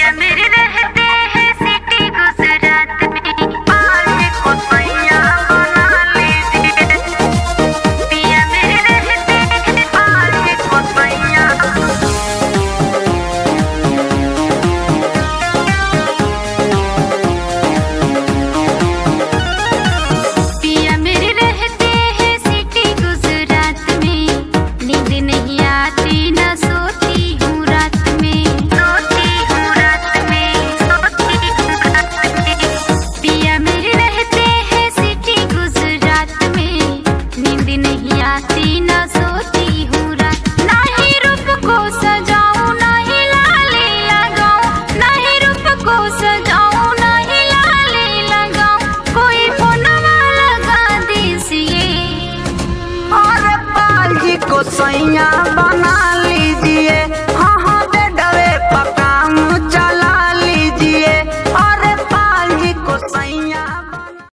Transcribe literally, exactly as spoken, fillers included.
पिया मेरे रहते हैं सिटी गुजरात में, आए को सैया बना लीजिए। पिया मेरे रहते हैं आए को सैया। पिया मेरे रहते हैं सिटी गुजरात में, नींद नहीं आती न सोती हूँ रात में, सोती हूँ रात में, सोती हूँ रात में। पिया मेरे रहते हैं सिटी गुजरात में, नींद नहीं आती न सोती हूँ रात। ना ही रूप को सजाऊं ना ही लाली लगाऊं, ना ही रूप को सजाऊं ना ही लाली लगाऊं, कोई फोनवा लगा दीजिए। और पाल ही को सैया